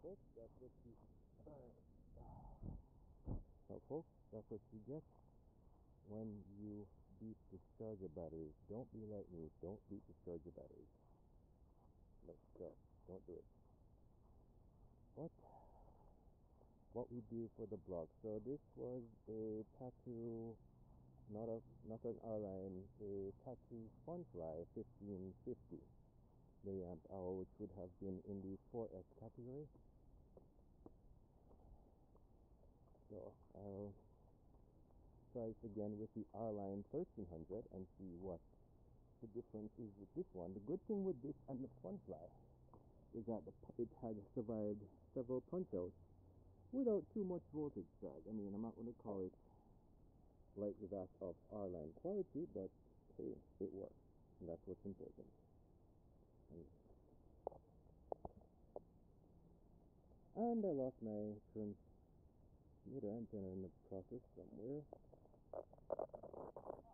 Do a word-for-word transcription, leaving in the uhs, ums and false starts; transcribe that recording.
folks, that's what you so folks, that's what you get when you beat discharger batteries. Don't be like me. Don't beat discharger batteries. No, so don't do it. But what we do for the blog. So this was a tattoo, not a not an R-line, a tattoo Funfly fifteen fifty milliamp hour, which would have been in the four S category. So I'll try it again with the R-line thirteen hundred and see what the difference is with this one. The good thing with this and the Funfly is that the, it had survived several punch-outs without too much voltage drag. I mean, I'm not going to call it like that of R-line quality, but hey, it works, and that's what's important. And I lost my transmitter antenna in the process somewhere.